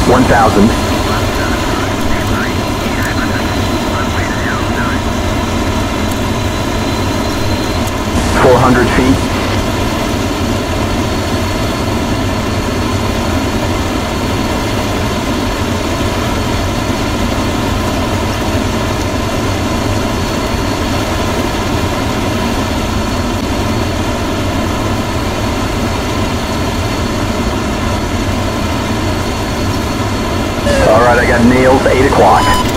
1,000. 400 feet. All right, I got nails, 8 o'clock.